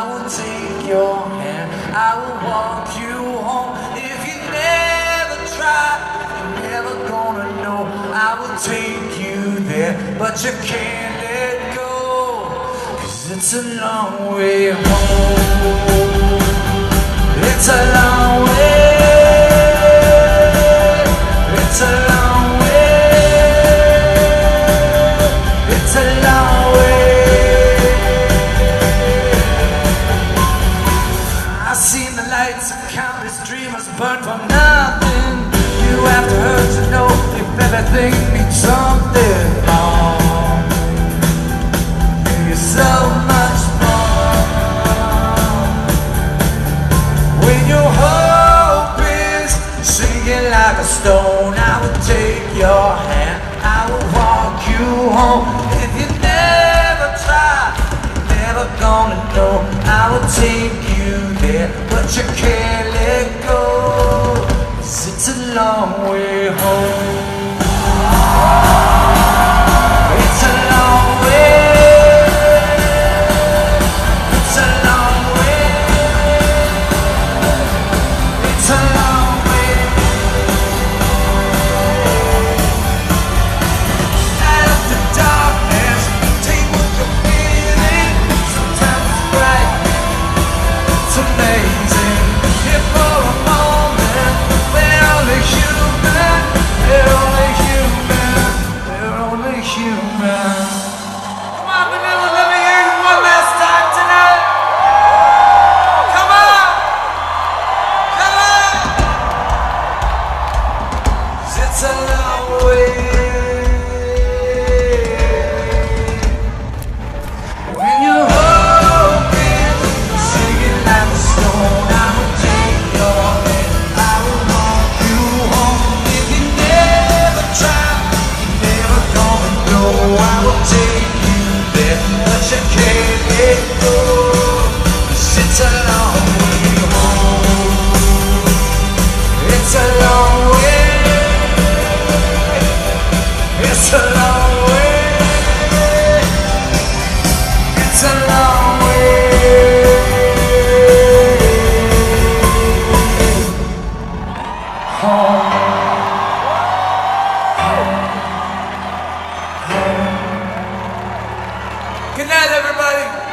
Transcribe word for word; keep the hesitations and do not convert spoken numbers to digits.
will take your hand, I will walk you home. If you never try, you're never gonna know. I will take you there, but you can't let go, 'cause it's a long way home. It's a long way. It's a long way. It's a long way. I've seen the lights of countless dreamers burn for nothing. You have to hurt to know if everything means something more. You're so much more. When your hope is sinking like a stone, I will take your hand, I will walk you home. If you never try, you're never gonna know. I will take you there, but you can't let go, 'cause it's a long way home. It's a long way. It's a long way. It's a long way. Out of the darkness, take what you're feeling. Sometimes it's bright, it's amazing. Here for a moment, we're only human. We're only human. We're only human. Come on, Manila, let me hear you one last time tonight. Come on, come on. 'Cause it's a long way. When you're hoping, singing like a stone, I will take your hand, I will walk you home. If you never try, you're never gonna know. I will take you there, but you can't let go, 'cause it's a long way home. It's a long way. It's a long way. It's a long way home. Good night, everybody.